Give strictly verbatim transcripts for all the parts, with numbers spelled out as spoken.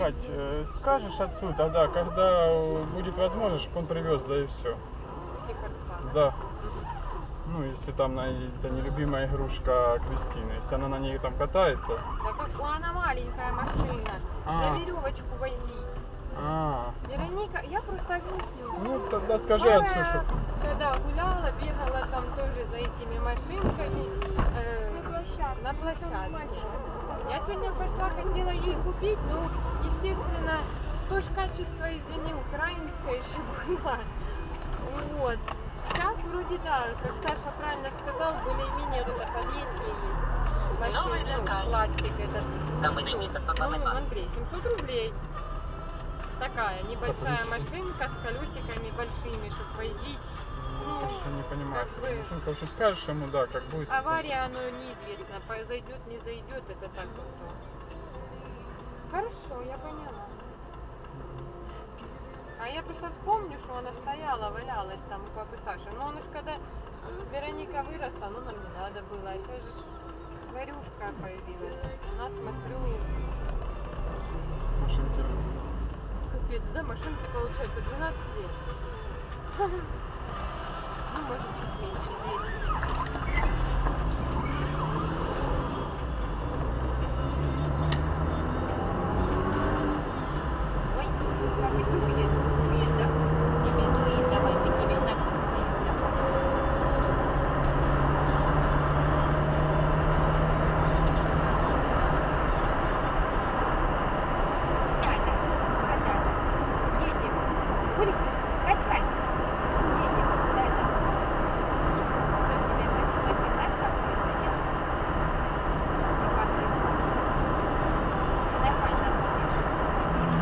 Кать, э, скажешь отцу тогда, когда будет возможность, чтобы он привез, да и все. Да. Ну, если там на, это нелюбимая игрушка Кристины, если она на ней там катается. Да как она маленькая машина, А. за веревочку возить. А. Вероника, я просто объясню. Ну, тогда скажи отцу, что... Когда гуляла, бегала там тоже за этими машинками. Э, На площадке. На площадке. Я сегодня пошла, хотела ей купить, но, естественно, тоже качество, извини, украинское еще было. Вот. Сейчас вроде да, как Саша правильно сказал, более-менее вот это Полесье есть. Новый Большой, ну, заказ. пластик этот. Там изменится стопорный Ну, банк. Андрей, семьсот рублей. Такая небольшая Отлично. машинка с колесиками большими, чтобы возить. Ну, еще не понимаю, как что бы- машинка. В общем, скажешь ему, да, как будет. Авария, оно неизвестно. Зайдет, не зайдет, это так вот. Хорошо, я поняла. А я просто вспомню, что она стояла, валялась там у папы Саши. Но он уж когда Вероника выросла, ну нам не надо было. А сейчас же Варюшка появилась. Она, смотрю, Машинки. капец, да, машинке получается двенадцать лет. Ну, может, чуть меньше, десять. Ой, как и дует, дует, да? Тебе дует, давай, ты тебе так дует. Катя, Катя, едем. Гулик, Кать, Кать, едем. Да, да. Что, тебе козелочек дать какой-то, нет? Ну, как ты? Что, нормально будешь? Сидим.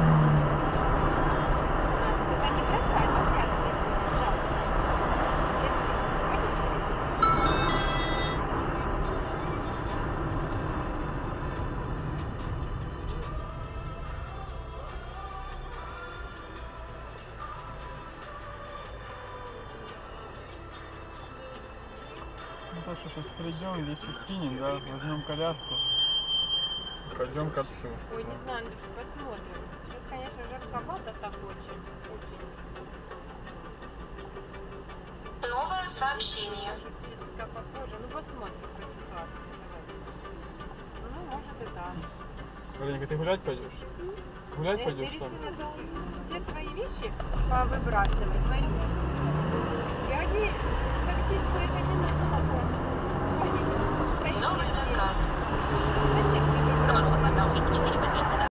А, только не бросай, но грязный будет, жалко. Держи, хочешь, держи. Ну так что сейчас придем, вещи скинем, да, возьмем коляску. Пойдем к отцу. Ой, не знаю, Андрюш, посмотрим. Сейчас, конечно, жарковато так очень, очень. Новое сообщение. Может, цветка похожа. Ну, посмотрим по ситуации. Давай. Ну, может и да. Варенька, ты гулять пойдешь? Гулять Я пойдешь ты там? решила тут все свои вещи повыбрасывать, Варюш. И один таксисту это не надо. Новый заказ. Зачем?